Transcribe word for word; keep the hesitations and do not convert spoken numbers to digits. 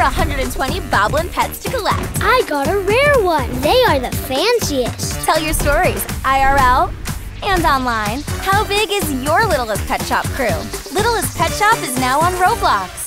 one hundred twenty Boblin pets to collect. I got a rare one. They are the fanciest. Tell your stories, I R L and online. How big is your Littlest Pet Shop crew? Littlest Pet Shop is now on Roblox.